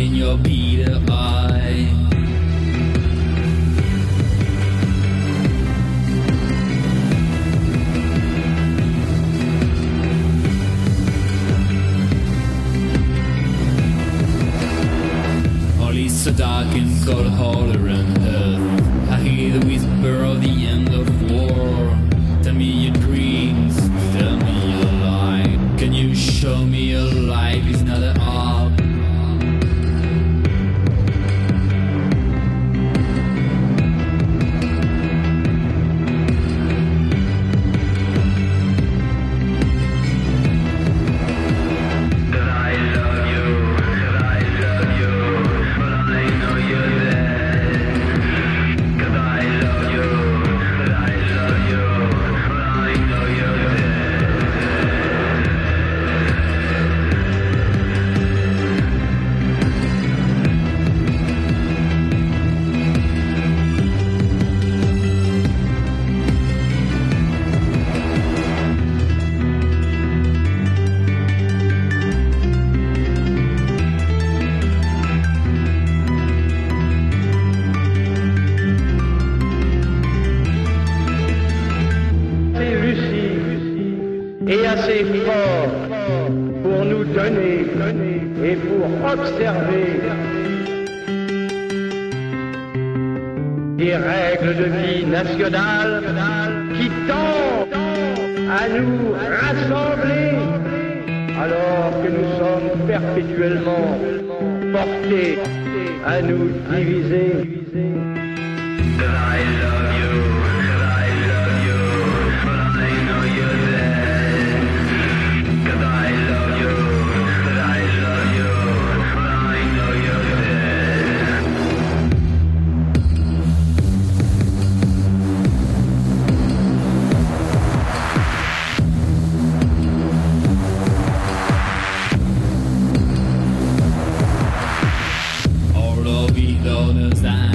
in your beater eye. All is so dark and cold all around earth. I hear the whisper of the end of war. Tell me your dreams, tell me your life. Can you show me your life is not an art? Et assez fort pour nous donner et pour observer des règles de vie nationale qui tendent à nous rassembler alors que nous sommes perpétuellement portés à nous diviser. All of it knows that